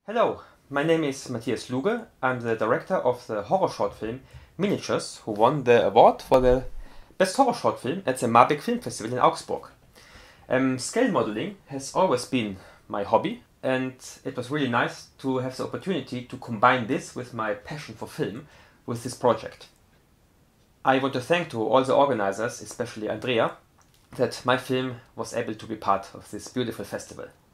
Hello, my name is Matthias Luge. I'm the director of the horror short film Miniatures, who won the award for the best horror short film at the Marbeck Film Festival in Augsburg. Scale modeling has always been my hobby, and it was really nice to have the opportunity to combine this with my passion for film with this project. I want to thank to all the organizers, especially Andrea, that my film was able to be part of this beautiful festival.